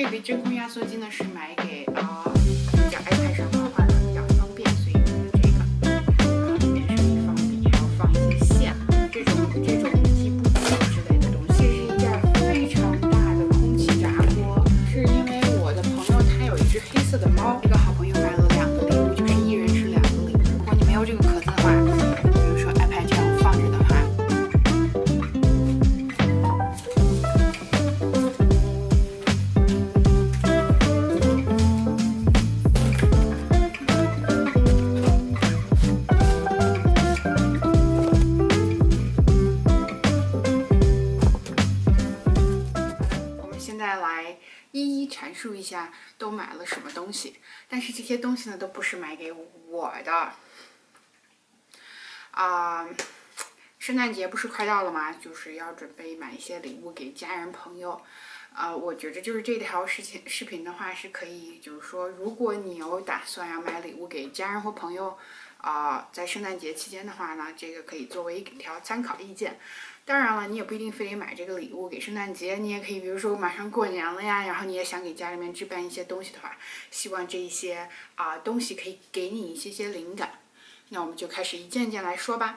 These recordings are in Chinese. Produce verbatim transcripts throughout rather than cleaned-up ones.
这个真空压缩机呢是买给啊，呃、在 iPad 上画画的比较方便，所以买了这个。然后里面是可以放笔，还要放一些线，这种这种计步器之类的东西。这是一件非常大的空气炸锅，是因为我的朋友他有一只黑色的猫，一个好朋友买了两个礼物，就是一人是两个礼物。如果你没有这个壳子的话，比如说 iPad 这样放着的话。 一一阐述一下都买了什么东西，但是这些东西呢都不是买给我的。啊、呃，圣诞节不是快到了吗？就是要准备买一些礼物给家人朋友。啊、呃，我觉得就是这条视频视频的话是可以，就是说如果你有打算要买礼物给家人或朋友，啊、呃，在圣诞节期间的话呢，这个可以作为一条参考意见。 当然了，你也不一定非得买这个礼物给圣诞节，你也可以，比如说马上过年了呀，然后你也想给家里面置办一些东西的话，希望这一些啊、呃、东西可以给你一些些灵感。那我们就开始一件件来说吧。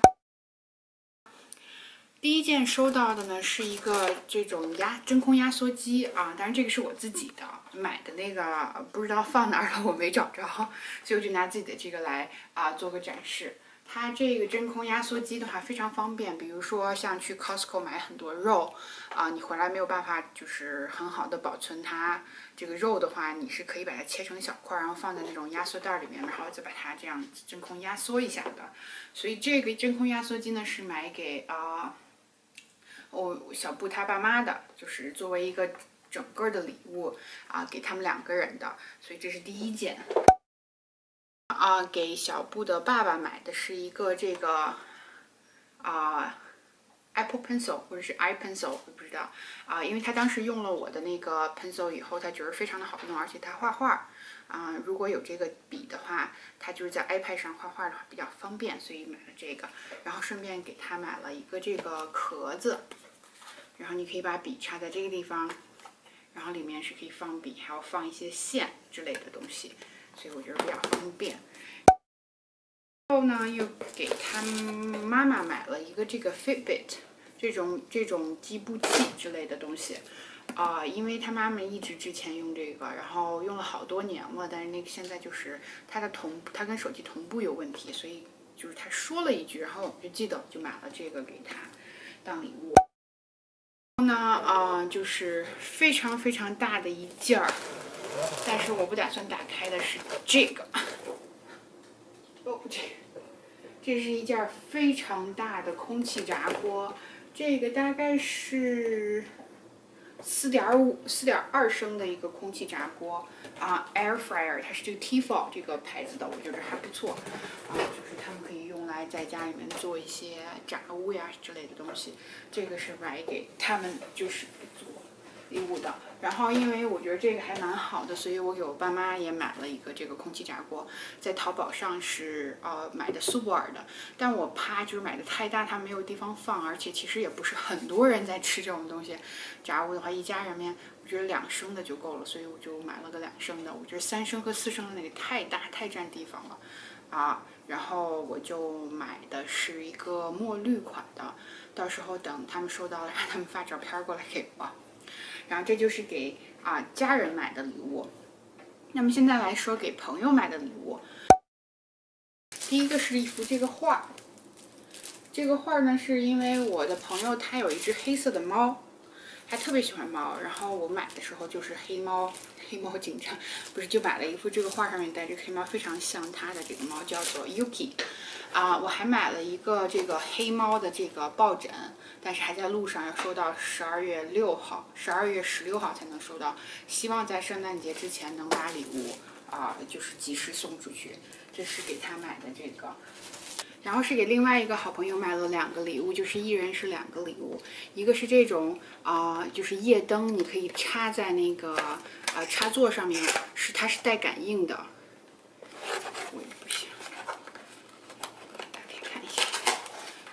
第一件收到的呢是一个这种压真空压缩机啊，当然这个是我自己的买的那个，不知道放哪儿了，我没找着，所以我就拿自己的这个来啊做个展示。 它这个真空压缩机的话非常方便，比如说像去 Costco 买很多肉啊，你回来没有办法就是很好的保存它这个肉的话，你是可以把它切成小块，然后放在那种压缩袋里面，然后再把它这样真空压缩一下的。所以这个真空压缩机呢是买给啊我、哦、小布他爸妈的，就是作为一个整个的礼物啊给他们两个人的，所以这是第一件。 啊，给小布的爸爸买的是一个这个啊 Apple Pencil 或者是 iPencil， 我不知道啊，因为他当时用了我的那个 Pencil 以后，他觉得非常的好用，而且他画画啊，如果有这个笔的话，他就是在 iPad 上画画的话比较方便，所以买了这个，然后顺便给他买了一个这个壳子，然后你可以把笔插在这个地方，然后里面是可以放笔，还要放一些线之类的东西。 所以我觉得比较方便。然后呢，又给他妈妈买了一个这个 Fitbit 这种这种计步器之类的东西，啊、呃，因为他妈妈一直之前用这个，然后用了好多年了，但是那个现在就是它的同它跟手机同步有问题，所以就是他说了一句，然后我就记得就买了这个给他当礼物。然后呢，啊、呃，就是非常非常大的一件儿。 但是我不打算打开的是这个，哦，这这是一件非常大的空气炸锅，这个大概是四点五、四点二升的一个空气炸锅啊 ，Air Fryer， 它是这个 Tefal 这个牌子的，我觉得还不错啊，就是他们可以用来在家里面做一些炸物呀之类的东西。这个是买给他们就是做礼物的。 然后，因为我觉得这个还蛮好的，所以我给我爸妈也买了一个这个空气炸锅，在淘宝上是呃买的苏泊尔的，但我怕就是买的太大，它没有地方放，而且其实也不是很多人在吃这种东西。炸物的话，一家人面我觉得两升的就够了，所以我就买了个两升的。我觉得三升和四升的那个太大太占地方了啊。然后我就买的是一个墨绿款的，到时候等他们收到了，让他们发照片过来给我。 然后这就是给啊家人买的礼物。那么现在来说给朋友买的礼物。第一个是一幅这个画，这个画呢是因为我的朋友他有一只黑色的猫，他特别喜欢猫，然后我买的时候就是黑猫，黑猫警长，不是就买了一幅这个画上面带着黑猫非常像他的这个猫，叫做 Yuki。 啊，我还买了一个这个黑猫的这个抱枕，但是还在路上，要收到十二月六号，十二月十六号才能收到。希望在圣诞节之前能把礼物啊、呃，就是及时送出去。这是给他买的这个，然后是给另外一个好朋友买了两个礼物，就是一人是两个礼物，一个是这种啊、呃，就是夜灯，你可以插在那个呃插座上面，是它是带感应的。我也不行。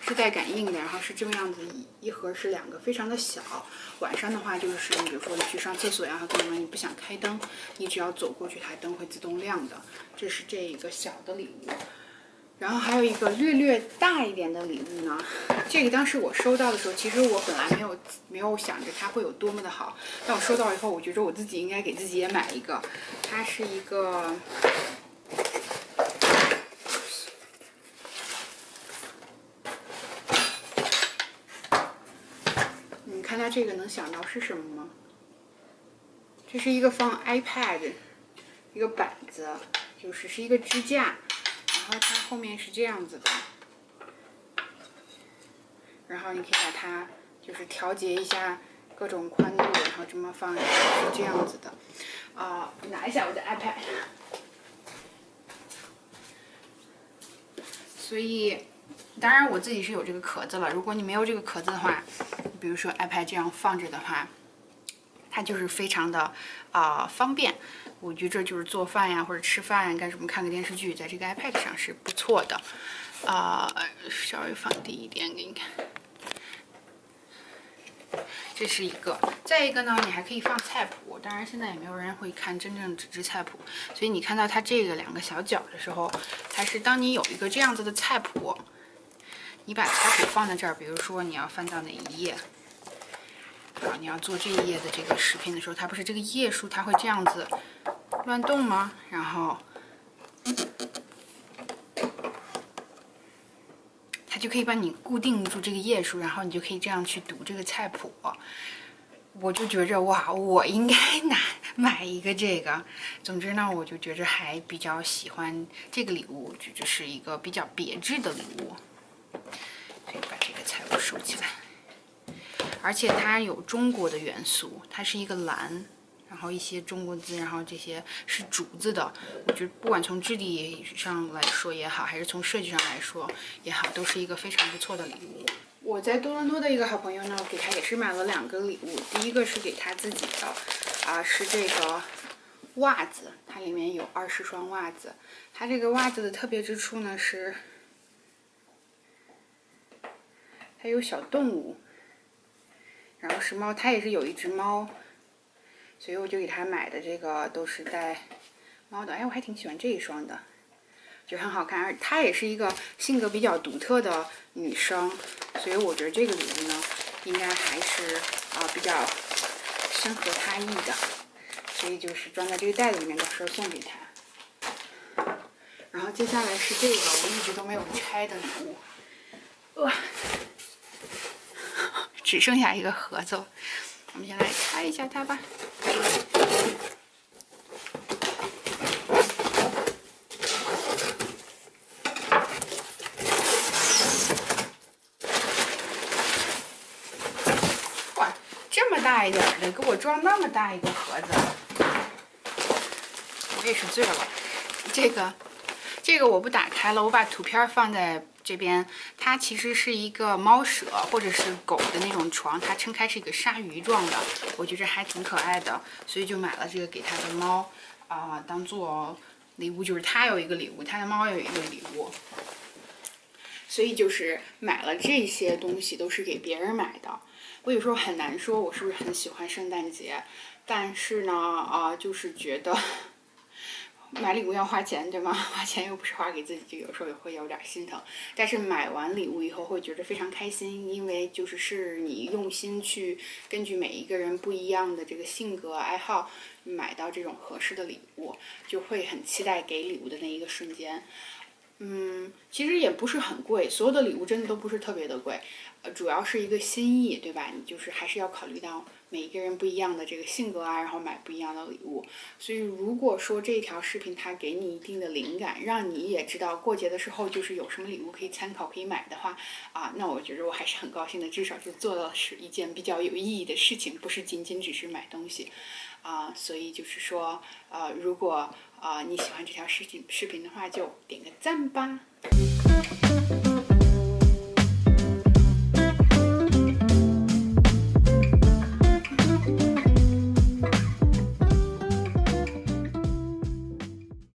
是带感应的，然后是这么样子，一盒是两个，非常的小。晚上的话，就是你比如说你去上厕所呀，或者你不想开灯，你只要走过去，它灯会自动亮的。这是这一个小的礼物。然后还有一个略略大一点的礼物呢，这个当时我收到的时候，其实我本来没有没有想着它会有多么的好，但我收到以后，我觉着我自己应该给自己也买一个。它是一个。 看它这个能想到是什么吗？这是一个放 iPad 一个板子，就是是一个支架，然后它后面是这样子的，然后你可以把它就是调节一下各种宽度，然后这么放，是这样子的。啊、呃，拿一下我的 iPad。所以。 当然，我自己是有这个壳子了。如果你没有这个壳子的话，比如说 iPad 这样放着的话，它就是非常的啊、呃、方便。我觉着就是做饭呀，或者吃饭干什么，看个电视剧，在这个 iPad 上是不错的。啊、呃，稍微放低一点给你看。这是一个，再一个呢，你还可以放菜谱。当然，现在也没有人会看真正纸质菜谱，所以你看到它这个两个小角的时候，它是当你有一个这样子的菜谱。 你把菜谱放在这儿，比如说你要翻到哪一页，啊，你要做这一页的这个视频的时候，它不是这个页数它会这样子乱动吗？然后它就可以帮你固定住这个页数，然后你就可以这样去读这个菜谱。我就觉着哇，我应该拿买一个这个。总之呢，我就觉着还比较喜欢这个礼物，我觉着是一个比较别致的礼物。 所以把这个菜谱收起来，而且它有中国的元素，它是一个蓝，然后一些中国字，然后这些是竹子的。我觉得不管从质地上来说也好，还是从设计上来说也好，都是一个非常不错的礼物。我在多伦多的一个好朋友呢，我给他也是买了两个礼物，第一个是给他自己的，啊、呃，是这个袜子，它里面有二十双袜子。它这个袜子的特别之处呢是。 它有小动物，然后是猫，它也是有一只猫，所以我就给它买的这个都是带猫的。哎，我还挺喜欢这一双的，就很好看。而她也是一个性格比较独特的女生，所以我觉得这个礼物呢，应该还是啊、呃、比较深合她意的，所以就是装在这个袋子里面，到时候送给她。然后接下来是这个我一直都没有拆的礼物，哇、呃。 只剩下一个盒子了，我们先来拆一下它吧。哇，这么大一点的，给我装那么大一个盒子，我也是醉了。这个，这个我不打开了，我把图片放在。 这边它其实是一个猫舍或者是狗的那种床，它撑开是一个鲨鱼状的，我觉着还挺可爱的，所以就买了这个给它的猫啊、呃，当做礼物，就是它有一个礼物，它的猫有一个礼物，所以就是买了这些东西都是给别人买的。我有时候很难说我是不是很喜欢圣诞节，但是呢啊、呃，就是觉得。 买礼物要花钱，对吗？花钱又不是花给自己，就有时候也会有点心疼。但是买完礼物以后会觉得非常开心，因为就是是你用心去根据每一个人不一样的这个性格爱好，买到这种合适的礼物，就会很期待给礼物的那一个瞬间。嗯，其实也不是很贵，所有的礼物真的都不是特别的贵，呃，主要是一个心意，对吧？你就是还是要考虑到每一个人不一样的这个性格啊，然后买不一样的礼物。所以如果说这条视频它给你一定的灵感，让你也知道过节的时候就是有什么礼物可以参考可以买的话，啊，那我觉得我还是很高兴的，至少就做到是一件比较有意义的事情，不是仅仅只是买东西。啊，所以就是说，呃，如果啊、呃、你喜欢这条视频视频的话，就点个赞吧。